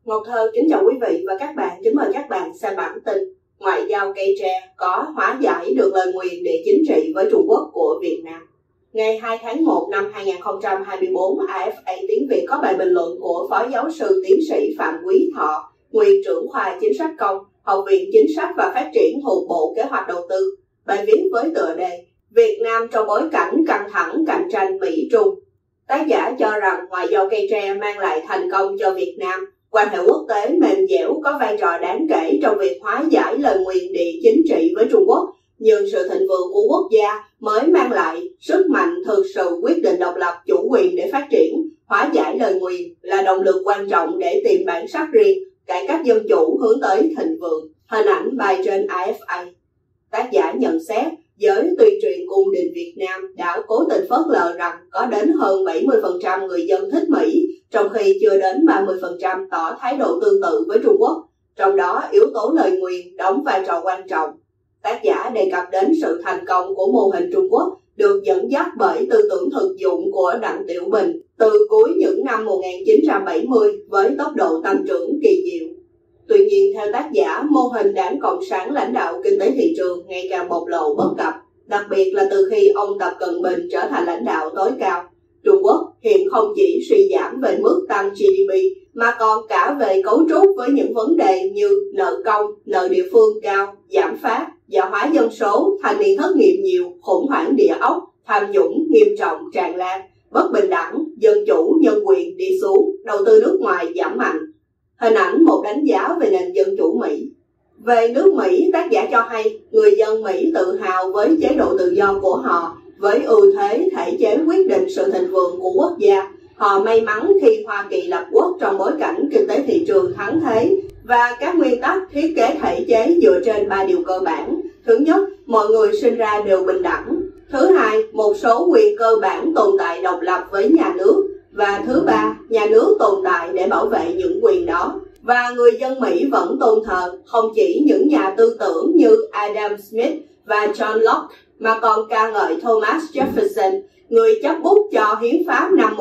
Ngọc Thơ kính chào quý vị và các bạn, kính mời các bạn xem bản tin Ngoại giao cây tre có hóa giải được lời nguyền địa chính trị với Trung Quốc của Việt Nam. Ngày 2 tháng 1 năm 2024, AFA Tiếng Việt có bài bình luận của Phó Giáo sư Tiến sĩ Phạm Quý Thọ, nguyên trưởng khoa Chính sách công, Học viện Chính sách và Phát triển thuộc Bộ Kế hoạch Đầu tư. Bài viết với tựa đề Việt Nam trong bối cảnh căng thẳng cạnh tranh Mỹ-Trung. Tác giả cho rằng ngoại giao cây tre mang lại thành công cho Việt Nam. Quan hệ quốc tế mềm dẻo có vai trò đáng kể trong việc hóa giải lời nguyền địa chính trị với Trung Quốc, nhưng sự thịnh vượng của quốc gia mới mang lại sức mạnh thực sự quyết định độc lập chủ quyền để phát triển. Hóa giải lời nguyền là động lực quan trọng để tìm bản sắc riêng, cải cách dân chủ hướng tới thịnh vượng. Hình ảnh bài trên AFA. Tác giả nhận xét, giới tuyên truyền cung đình Việt Nam đã cố tình phớt lờ rằng có đến hơn 70% người dân thích Mỹ, trong khi chưa đến 30% tỏ thái độ tương tự với Trung Quốc. Trong đó, yếu tố lời nguyền đóng vai trò quan trọng. Tác giả đề cập đến sự thành công của mô hình Trung Quốc được dẫn dắt bởi tư tưởng thực dụng của Đặng Tiểu Bình từ cuối những năm 1970 với tốc độ tăng trưởng kỳ diệu. Tuy nhiên, theo tác giả, mô hình Đảng Cộng sản lãnh đạo kinh tế thị trường ngày càng bộc lộ bất cập, đặc biệt là từ khi ông Tập Cận Bình trở thành lãnh đạo tối cao. Trung Quốc hiện không chỉ suy giảm về mức tăng GDP mà còn cả về cấu trúc với những vấn đề như nợ công, nợ địa phương cao, giảm phát, già hóa dân số, thanh niên thất nghiệp nhiều, khủng hoảng địa ốc, tham nhũng nghiêm trọng tràn lan, bất bình đẳng, dân chủ, nhân quyền đi xuống, đầu tư nước ngoài giảm mạnh. Hình ảnh một đánh giá về nền dân chủ Mỹ. Về nước Mỹ, tác giả cho hay người dân Mỹ tự hào với chế độ tự do của họ, với ưu thế thể chế quyết định sự thịnh vượng của quốc gia. Họ may mắn khi Hoa Kỳ lập quốc trong bối cảnh kinh tế thị trường thắng thế và các nguyên tắc thiết kế thể chế dựa trên 3 điều cơ bản. Thứ nhất, mọi người sinh ra đều bình đẳng. Thứ hai, một số quyền cơ bản tồn tại độc lập với nhà nước. Và thứ ba, nhà nước tồn tại để bảo vệ những quyền đó. Và người dân Mỹ vẫn tôn thờ không chỉ những nhà tư tưởng như Adam Smith và John Locke, mà còn ca ngợi Thomas Jefferson, người chấp bút cho hiến pháp năm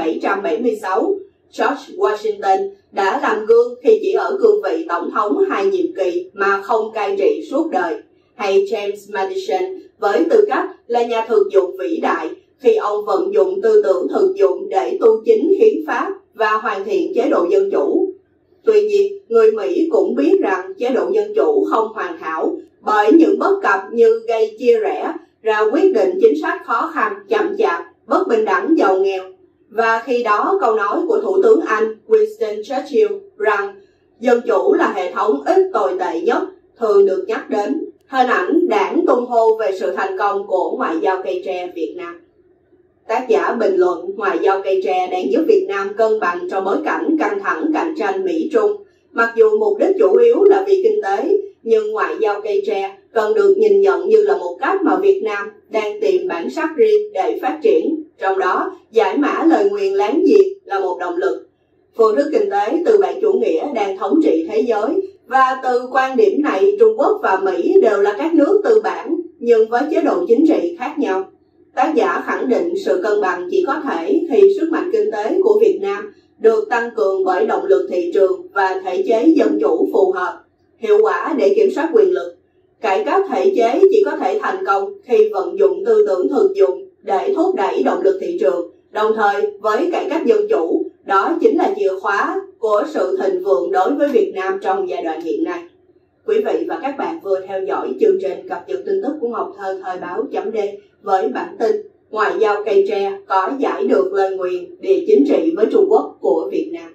1776. George Washington đã làm gương khi chỉ ở cương vị tổng thống 2 nhiệm kỳ mà không cai trị suốt đời. Hay James Madison với tư cách là nhà thực dụng vĩ đại, khi ông vận dụng tư tưởng thực dụng để tu chính hiến pháp và hoàn thiện chế độ dân chủ. Tuy nhiên, người Mỹ cũng biết rằng chế độ dân chủ không hoàn hảo bởi những bất cập như gây chia rẽ, ra quyết định chính sách khó khăn, chậm chạp, bất bình đẳng giàu nghèo. Và khi đó câu nói của Thủ tướng Anh Winston Churchill rằng dân chủ là hệ thống ít tồi tệ nhất thường được nhắc đến. Hình ảnh đảng tung hô về sự thành công của ngoại giao cây tre Việt Nam. Tác giả bình luận ngoại giao cây tre đang giúp Việt Nam cân bằng trong bối cảnh căng thẳng cạnh tranh Mỹ-Trung. Mặc dù mục đích chủ yếu là vì kinh tế, nhưng ngoại giao cây tre cần được nhìn nhận như là một cách mà Việt Nam đang tìm bản sắc riêng để phát triển. Trong đó, giải mã lời nguyền láng giềng là một động lực. Phương thức kinh tế tư bản chủ nghĩa đang thống trị thế giới, và từ quan điểm này, Trung Quốc và Mỹ đều là các nước tư bản, nhưng với chế độ chính trị khác nhau. Tác giả khẳng định sự cân bằng chỉ có thể khi sức mạnh kinh tế của Việt Nam được tăng cường bởi động lực thị trường và thể chế dân chủ phù hợp, hiệu quả để kiểm soát quyền lực. Cải cách thể chế chỉ có thể thành công khi vận dụng tư tưởng thực dụng để thúc đẩy động lực thị trường. Đồng thời, với cải cách dân chủ, đó chính là chìa khóa của sự thịnh vượng đối với Việt Nam trong giai đoạn hiện nay. Quý vị và các bạn vừa theo dõi chương trình cập nhật tin tức của Ngọc Thơ thời báo.d với bản tin ngoại giao cây tre có giải được lời nguyền địa chính trị với Trung Quốc của Việt Nam.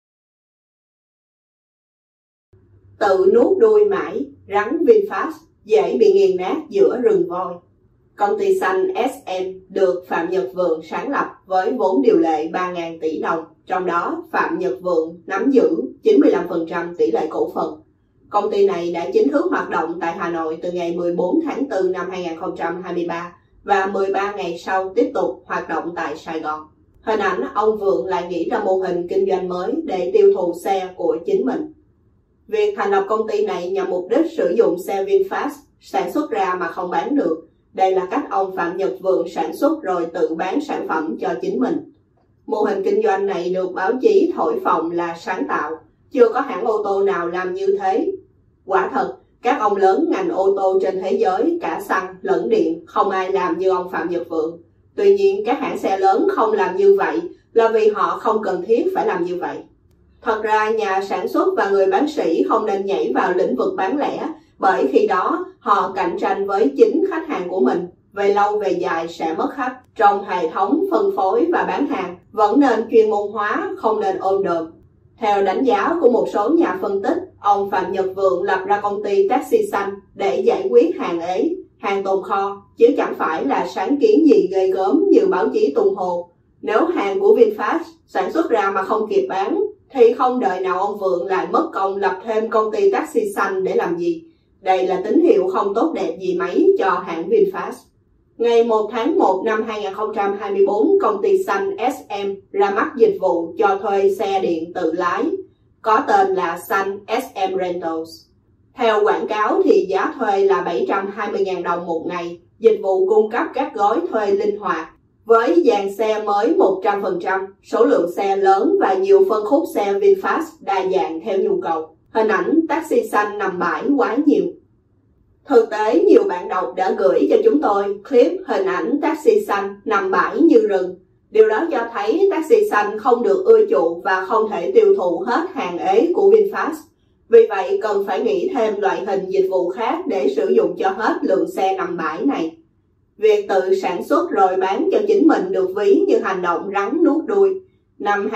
Tự nuốt đuôi mãi, rắn VinFast dễ bị nghiền nát giữa rừng voi. Công ty xanh SM được Phạm Nhật Vượng sáng lập với vốn điều lệ 3.000 tỷ đồng, trong đó Phạm Nhật Vượng nắm giữ 95% tỷ lệ cổ phần. Công ty này đã chính thức hoạt động tại Hà Nội từ ngày 14 tháng 4 năm 2023 và 13 ngày sau tiếp tục hoạt động tại Sài Gòn. Hình ảnh ông Vượng lại nghĩ ra mô hình kinh doanh mới để tiêu thụ xe của chính mình. Việc thành lập công ty này nhằm mục đích sử dụng xe VinFast sản xuất ra mà không bán được. Đây là cách ông Phạm Nhật Vượng sản xuất rồi tự bán sản phẩm cho chính mình. Mô hình kinh doanh này được báo chí thổi phồng là sáng tạo. chưa có hãng ô tô nào làm như thế. Quả thật, các ông lớn ngành ô tô trên thế giới, cả xăng lẫn điện, không ai làm như ông Phạm Nhật Vượng. Tuy nhiên, các hãng xe lớn không làm như vậy là vì họ không cần thiết phải làm như vậy. Thật ra, nhà sản xuất và người bán sỉ không nên nhảy vào lĩnh vực bán lẻ, bởi khi đó họ cạnh tranh với chính khách hàng của mình. Về lâu về dài sẽ mất khách. Trong hệ thống phân phối và bán hàng, vẫn nên chuyên môn hóa, không nên ôm đồm. Theo đánh giá của một số nhà phân tích, ông Phạm Nhật Vượng lập ra công ty taxi xanh để giải quyết hàng ế, hàng tồn kho, chứ chẳng phải là sáng kiến gì ghê gớm như báo chí tung hô. Nếu hàng của VinFast sản xuất ra mà không kịp bán, thì không đợi nào ông Vượng lại mất công lập thêm công ty taxi xanh để làm gì. Đây là tín hiệu không tốt đẹp gì mấy cho hãng VinFast. Ngày 1 tháng 1 năm 2024, công ty xanh SM ra mắt dịch vụ cho thuê xe điện tự lái, có tên là xanh SM Rentals. Theo quảng cáo thì giá thuê là 720.000 đồng một ngày, dịch vụ cung cấp các gói thuê linh hoạt, với dàn xe mới 100%, số lượng xe lớn và nhiều phân khúc xe VinFast đa dạng theo nhu cầu. Hình ảnh taxi xanh nằm bãi quá nhiều. Thực tế, nhiều bạn đọc đã gửi cho chúng tôi clip hình ảnh taxi xanh nằm bãi như rừng. Điều đó cho thấy taxi xanh không được ưa chuộng và không thể tiêu thụ hết hàng ế của VinFast. Vì vậy, cần phải nghĩ thêm loại hình dịch vụ khác để sử dụng cho hết lượng xe nằm bãi này. Việc tự sản xuất rồi bán cho chính mình được ví như hành động rắn nuốt đuôi. Năm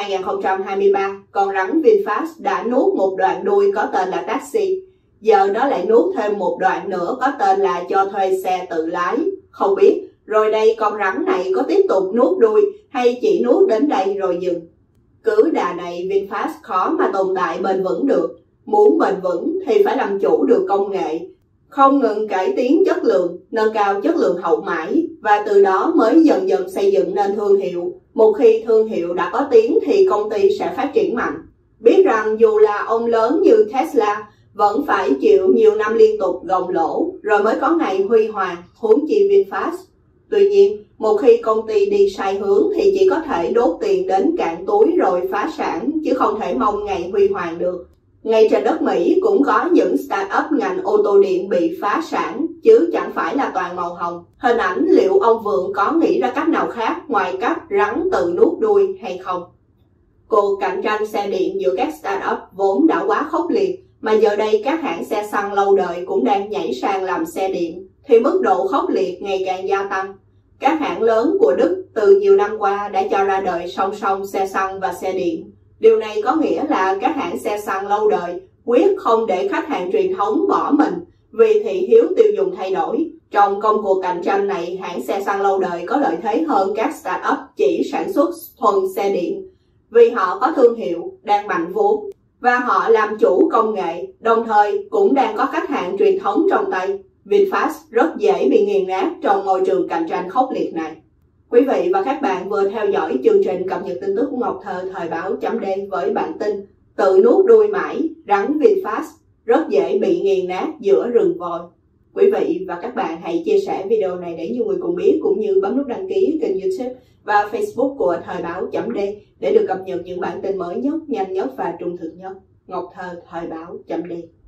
2023, con rắn VinFast đã nuốt một đoạn đuôi có tên là taxi. Giờ nó lại nuốt thêm một đoạn nữa có tên là cho thuê xe tự lái. Không biết, rồi đây con rắn này có tiếp tục nuốt đuôi hay chỉ nuốt đến đây rồi dừng? Cứ đà này VinFast khó mà tồn tại bền vững được. Muốn bền vững thì phải làm chủ được công nghệ, không ngừng cải tiến chất lượng, nâng cao chất lượng hậu mãi và từ đó mới dần dần xây dựng nên thương hiệu. Một khi thương hiệu đã có tiếng thì công ty sẽ phát triển mạnh. Biết rằng dù là ông lớn như Tesla vẫn phải chịu nhiều năm liên tục gồng lỗ rồi mới có ngày huy hoàng, huống chi VinFast. Tuy nhiên, một khi công ty đi sai hướng thì chỉ có thể đốt tiền đến cạn túi rồi phá sản, chứ không thể mong ngày huy hoàng được. Ngay trên đất Mỹ cũng có những start-up ngành ô tô điện bị phá sản, chứ chẳng phải là toàn màu hồng. Hình ảnh liệu ông Vượng có nghĩ ra cách nào khác ngoài cách rắn tự nuốt đuôi hay không? Cuộc cạnh tranh xe điện giữa các start-up vốn đã quá khốc liệt, mà giờ đây các hãng xe xăng lâu đời cũng đang nhảy sang làm xe điện, thì mức độ khốc liệt ngày càng gia tăng. Các hãng lớn của Đức từ nhiều năm qua đã cho ra đời song song xe xăng và xe điện. Điều này có nghĩa là các hãng xe xăng lâu đời quyết không để khách hàng truyền thống bỏ mình vì thị hiếu tiêu dùng thay đổi. Trong công cuộc cạnh tranh này, hãng xe xăng lâu đời có lợi thế hơn các start-up chỉ sản xuất thuần xe điện, vì họ có thương hiệu, đang mạnh vốn và họ làm chủ công nghệ, đồng thời cũng đang có khách hàng truyền thống trong tay. VinFast rất dễ bị nghiền nát trong môi trường cạnh tranh khốc liệt này. Quý vị và các bạn vừa theo dõi chương trình cập nhật tin tức của Ngọc Thơ thời báo chấm D với bản tin tự nuốt đuôi mãi, rắn VinFast rất dễ bị nghiền nát giữa rừng voi. Quý vị và các bạn hãy chia sẻ video này để nhiều người cùng biết, cũng như bấm nút đăng ký kênh YouTube và Facebook của thời báo chấm D để được cập nhật những bản tin mới nhất, nhanh nhất và trung thực nhất. Ngọc Thơ thời báo chấm D.